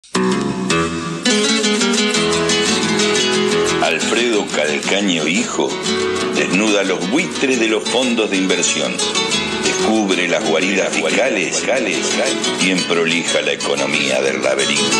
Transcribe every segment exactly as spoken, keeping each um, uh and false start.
Alfredo Calcaño hijo desnuda los buitres de los fondos de inversión, descubre las guaridas fiscales y emprolija la economía del laberinto.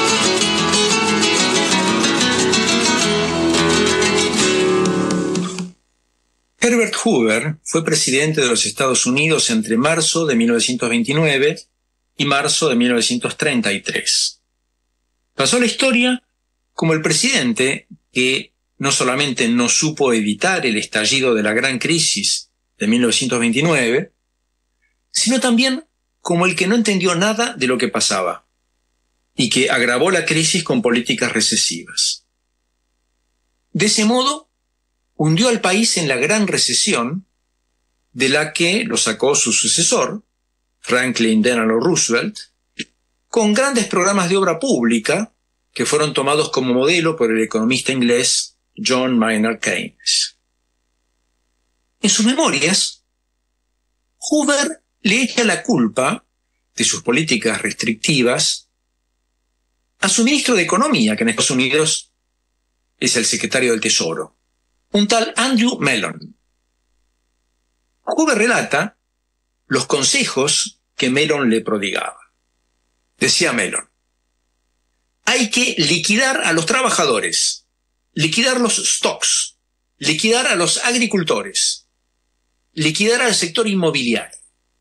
Herbert Hoover fue presidente de los Estados Unidos entre marzo de mil novecientos veintinueve y marzo de mil novecientos treinta y tres. Pasó a la historia como el presidente que no solamente no supo evitar el estallido de la gran crisis de mil novecientos veintinueve, sino también como el que no entendió nada de lo que pasaba y que agravó la crisis con políticas recesivas. De ese modo, hundió al país en la gran recesión de la que lo sacó su sucesor, Franklin Delano Roosevelt, con grandes programas de obra pública que fueron tomados como modelo por el economista inglés John Maynard Keynes. En sus memorias, Hoover le echa la culpa de sus políticas restrictivas a su ministro de Economía, que en Estados Unidos es el secretario del Tesoro, un tal Andrew Mellon. Hoover relata los consejos que Mellon le prodigaba. Decía Mellon: hay que liquidar a los trabajadores, liquidar los stocks, liquidar a los agricultores, liquidar al sector inmobiliario.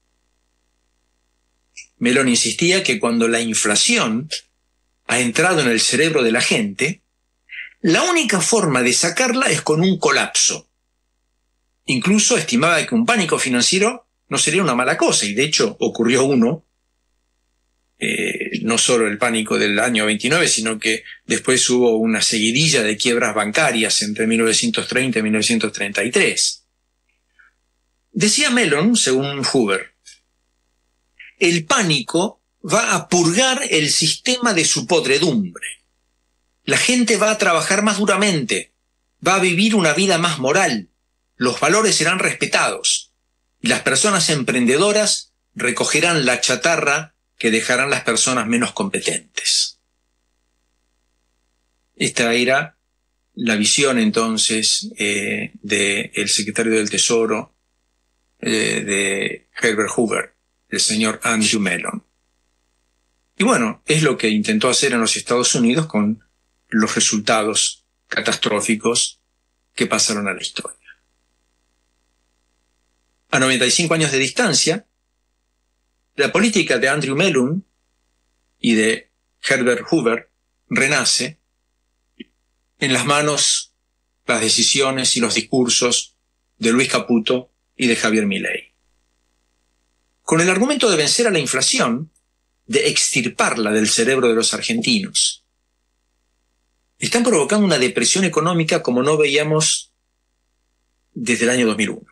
Mellon insistía que cuando la inflación ha entrado en el cerebro de la gente, la única forma de sacarla es con un colapso. Incluso estimaba que un pánico financiero no sería una mala cosa, y de hecho ocurrió uno, eh, no solo el pánico del año veintinueve, sino que después hubo una seguidilla de quiebras bancarias entre mil novecientos treinta y mil novecientos treinta y tres. Decía Mellon, según Hoover, el pánico va a purgar el sistema de su podredumbre. La gente va a trabajar más duramente, va a vivir una vida más moral, los valores serán respetados, y las personas emprendedoras recogerán la chatarra que dejarán las personas menos competentes. Esta era la visión entonces eh, del secretario del Tesoro eh, de Herbert Hoover, el señor Andrew Mellon. Y bueno, es lo que intentó hacer en los Estados Unidos con los resultados catastróficos que pasaron a la historia. A noventa y cinco años de distancia, la política de Andrew Mellon y de Herbert Hoover renace en las manos, las decisiones y los discursos de Luis Caputo y de Javier Milei. Con el argumento de vencer a la inflación, de extirparla del cerebro de los argentinos, están provocando una depresión económica como no veíamos desde el año dos mil uno.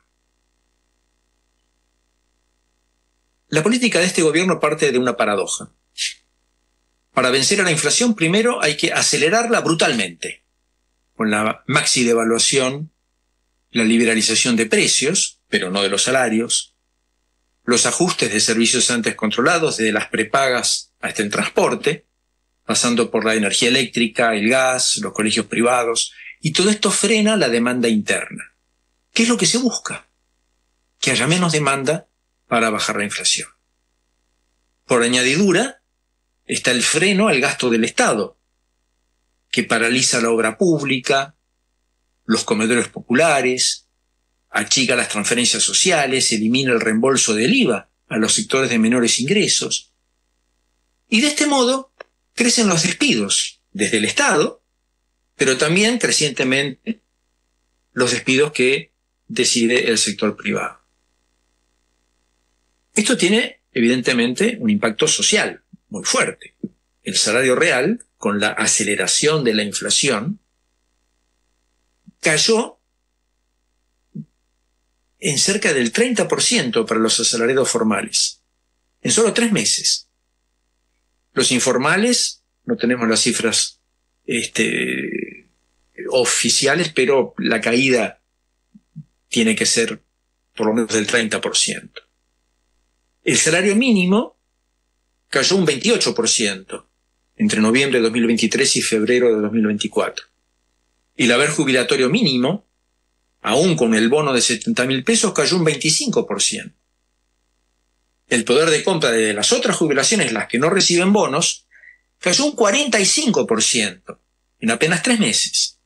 La política de este gobierno parte de una paradoja. Para vencer a la inflación, primero hay que acelerarla brutalmente, con la maxi devaluación, la liberalización de precios, pero no de los salarios, los ajustes de servicios antes controlados, desde las prepagas hasta el transporte, pasando por la energía eléctrica, el gas, los colegios privados, y todo esto frena la demanda interna. ¿Qué es lo que se busca? Que haya menos demanda para bajar la inflación. Por añadidura, está el freno al gasto del Estado, que paraliza la obra pública, los comedores populares, achica las transferencias sociales, elimina el reembolso del I V A a los sectores de menores ingresos. Y de este modo crecen los despidos desde el Estado, pero también crecientemente los despidos que decide el sector privado. Esto tiene, evidentemente, un impacto social muy fuerte. El salario real, con la aceleración de la inflación, cayó en cerca del treinta por ciento para los asalariados formales, en solo tres meses. Los informales, no tenemos las cifras este, oficiales, pero la caída tiene que ser por lo menos del treinta por ciento. El salario mínimo cayó un veintiocho por ciento entre noviembre de dos mil veintitrés y febrero de dos mil veinticuatro. Y el haber jubilatorio mínimo, aún con el bono de setenta mil pesos, cayó un veinticinco por ciento. El poder de compra de las otras jubilaciones, las que no reciben bonos, cayó un cuarenta y cinco por ciento en apenas tres meses.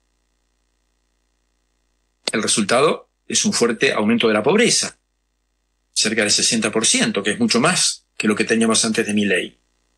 El resultado es un fuerte aumento de la pobreza, cerca del sesenta por ciento, que es mucho más que lo que teníamos antes de Milei.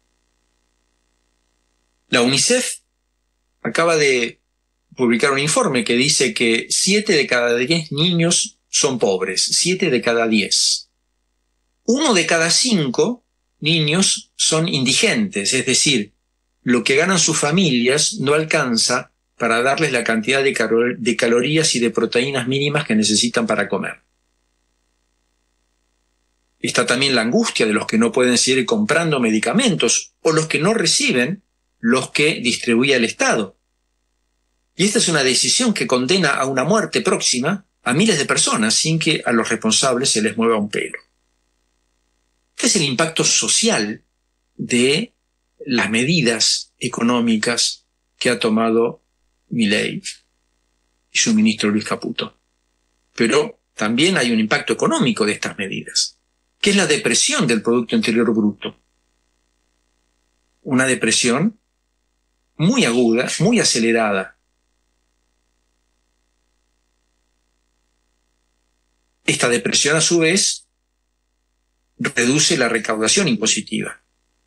La UNICEF acaba de publicar un informe que dice que siete de cada diez niños son pobres, siete de cada diez. Uno de cada cinco niños son indigentes, es decir, lo que ganan sus familias no alcanza para darles la cantidad de, cal- de calorías y de proteínas mínimas que necesitan para comer. Está también la angustia de los que no pueden seguir comprando medicamentos o los que no reciben los que distribuye el Estado. Y esta es una decisión que condena a una muerte próxima a miles de personas sin que a los responsables se les mueva un pelo. Este es el impacto social de las medidas económicas que ha tomado Milei y su ministro Luis Caputo. Pero también hay un impacto económico de estas medidas, que es la depresión del Producto Interior Bruto. Una depresión muy aguda, muy acelerada. Esta depresión, a su vez, reduce la recaudación impositiva.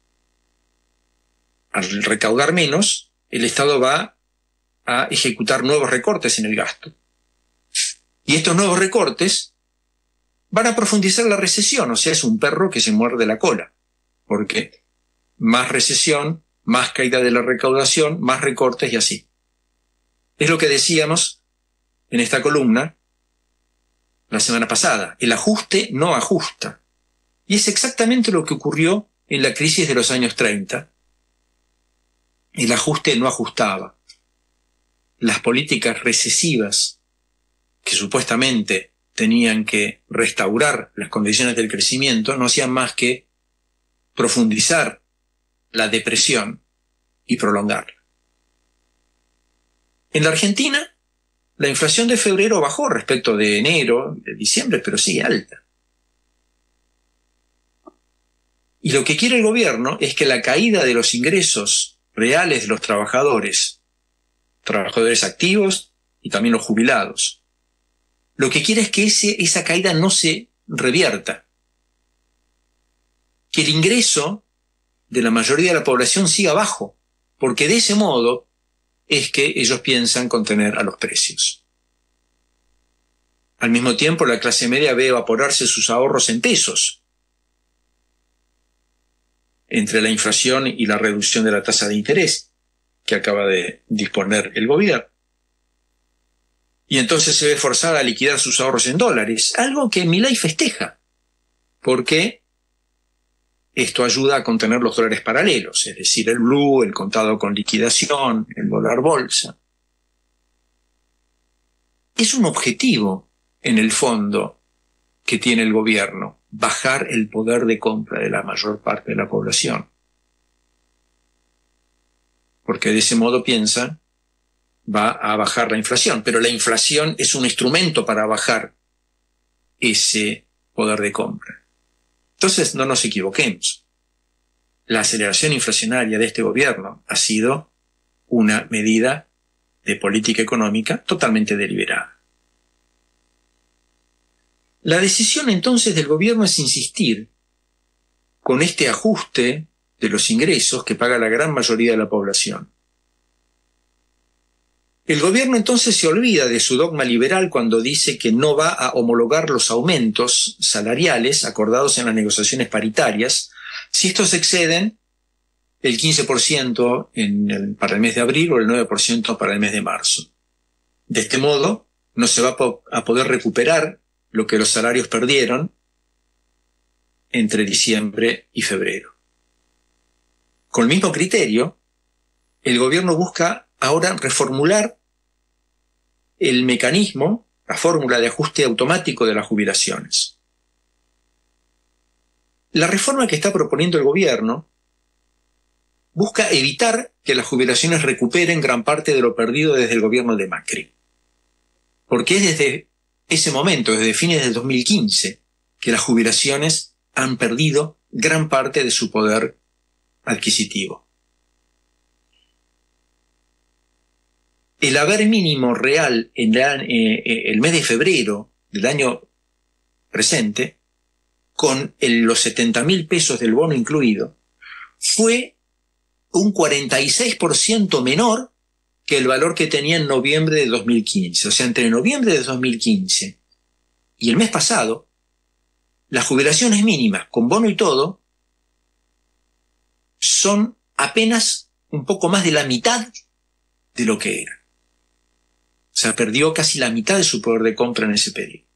Al recaudar menos, el Estado va a ejecutar nuevos recortes en el gasto. Y estos nuevos recortes van a profundizar la recesión, o sea, es un perro que se muerde la cola, porque más recesión, más caída de la recaudación, más recortes y así. Es lo que decíamos en esta columna la semana pasada. El ajuste no ajusta. Y es exactamente lo que ocurrió en la crisis de los años treinta. El ajuste no ajustaba. Las políticas recesivas que supuestamente tenían que restaurar las condiciones del crecimiento no hacían más que profundizar la depresión y prolongarla. En la Argentina, la inflación de febrero bajó respecto de enero, de diciembre, pero sigue alta. Y lo que quiere el gobierno es que la caída de los ingresos reales de los trabajadores, trabajadores activos y también los jubilados, lo que quiere es que ese, esa caída no se revierta, que el ingreso de la mayoría de la población siga bajo, porque de ese modo es que ellos piensan contener a los precios. Al mismo tiempo, la clase media ve evaporarse sus ahorros en pesos, entre la inflación y la reducción de la tasa de interés que acaba de disponer el gobierno. Y entonces se ve forzada a liquidar sus ahorros en dólares, algo que Milei festeja, porque esto ayuda a contener los dólares paralelos, es decir, el blue, el contado con liquidación, el dólar bolsa. Es un objetivo, en el fondo, que tiene el gobierno, bajar el poder de compra de la mayor parte de la población. Porque de ese modo piensa, va a bajar la inflación, pero la inflación es un instrumento para bajar ese poder de compra. Entonces, no nos equivoquemos. La aceleración inflacionaria de este gobierno ha sido una medida de política económica totalmente deliberada. La decisión entonces del gobierno es insistir con este ajuste de los ingresos que paga la gran mayoría de la población. El gobierno entonces se olvida de su dogma liberal cuando dice que no va a homologar los aumentos salariales acordados en las negociaciones paritarias si estos exceden el quince por ciento en el, para el mes de abril o el nueve por ciento para el mes de marzo. De este modo, no se va a, po- a poder recuperar lo que los salarios perdieron entre diciembre y febrero. Con el mismo criterio, el gobierno busca ahora reformular el mecanismo, la fórmula de ajuste automático de las jubilaciones. La reforma que está proponiendo el gobierno busca evitar que las jubilaciones recuperen gran parte de lo perdido desde el gobierno de Macri. Porque es desde ese momento, desde fines del dos mil quince, que las jubilaciones han perdido gran parte de su poder adquisitivo. El haber mínimo real en la, eh, el mes de febrero del año presente, con el, los setenta mil pesos del bono incluido, fue un cuarenta y seis por ciento menor que el valor que tenía en noviembre de dos mil quince. O sea, entre noviembre de dos mil quince y el mes pasado, las jubilaciones mínimas, con bono y todo, son apenas un poco más de la mitad de lo que era. O sea, perdió casi la mitad de su poder de compra en ese periodo.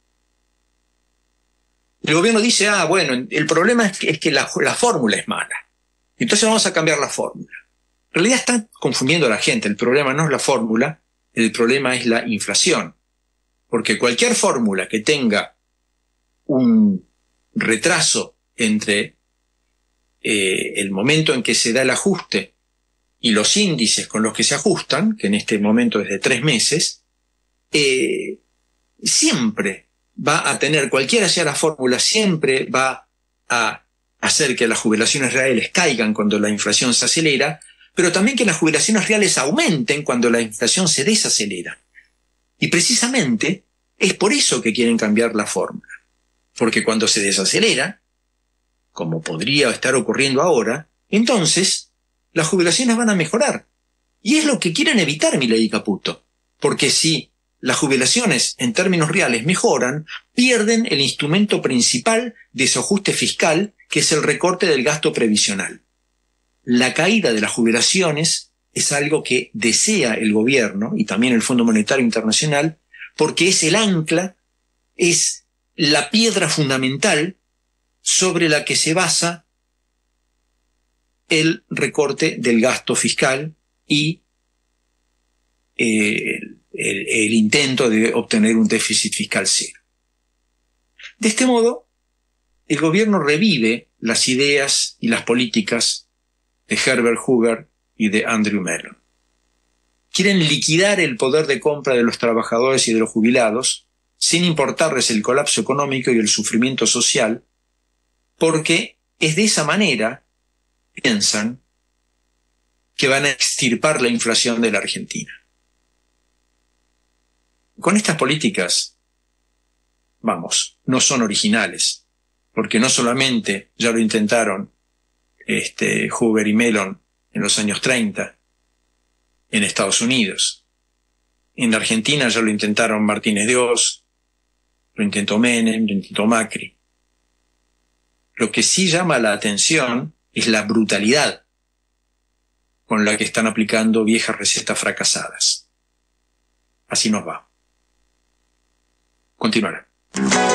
El gobierno dice, ah, bueno, el problema es que, es que la, la fórmula es mala. Entonces vamos a cambiar la fórmula. En realidad están confundiendo a la gente. El problema no es la fórmula, el problema es la inflación. Porque cualquier fórmula que tenga un retraso entre eh, el momento en que se da el ajuste y los índices con los que se ajustan, que en este momento es de tres meses, eh, siempre va a tener, cualquiera sea la fórmula, siempre va a hacer que las jubilaciones reales caigan cuando la inflación se acelera, pero también que las jubilaciones reales aumenten cuando la inflación se desacelera. Y precisamente es por eso que quieren cambiar la fórmula. Porque cuando se desacelera, como podría estar ocurriendo ahora, entonces las jubilaciones van a mejorar. Y es lo que quieren evitar Milei y Caputo. Porque si las jubilaciones en términos reales mejoran, pierden el instrumento principal de su ajuste fiscal, que es el recorte del gasto previsional. La caída de las jubilaciones es algo que desea el gobierno y también el Fondo Monetario Internacional, porque es el ancla, es la piedra fundamental sobre la que se basa el recorte del gasto fiscal y eh, el, el intento de obtener un déficit fiscal cero. De este modo, el gobierno revive las ideas y las políticas de Herbert Hoover y de Andrew Mellon. Quieren liquidar el poder de compra de los trabajadores y de los jubilados, sin importarles el colapso económico y el sufrimiento social, porque es de esa manera, piensan, que van a extirpar la inflación de la Argentina. Con estas políticas, vamos, no son originales, porque no solamente ya lo intentaron este, Hoover y Mellon en los años treinta, en Estados Unidos. En la Argentina ya lo intentaron Martínez de Oz, lo intentó Menem, lo intentó Macri. Lo que sí llama la atención es la brutalidad con la que están aplicando viejas recetas fracasadas. Así nos va. Continuará.